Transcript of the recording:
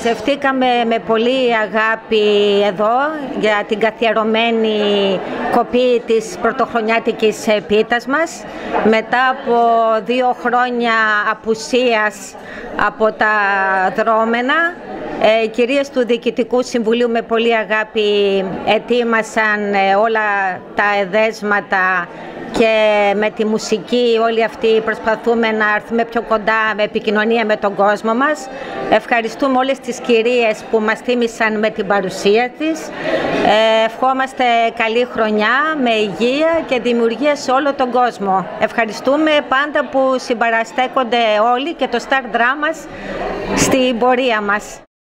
Μαζευτήκαμε με πολύ αγάπη εδώ για την καθιερωμένη κοπή της πρωτοχρονιάτικης πίτας μας. Μετά από 2 χρόνια απουσίας από τα δρόμενα, οι κυρίες του Διοικητικού Συμβουλίου με πολύ αγάπη ετοίμασαν όλα τα εδέσματα και με τη μουσική όλοι αυτοί προσπαθούμε να έρθουμε πιο κοντά με επικοινωνία με τον κόσμο μας. Ευχαριστούμε όλες τις κυρίες που μας τίμησαν με την παρουσία της. Ευχόμαστε καλή χρονιά με υγεία και δημιουργία σε όλο τον κόσμο. Ευχαριστούμε πάντα που συμπαραστέκονται όλοι και το Star Dramas στην πορεία μας.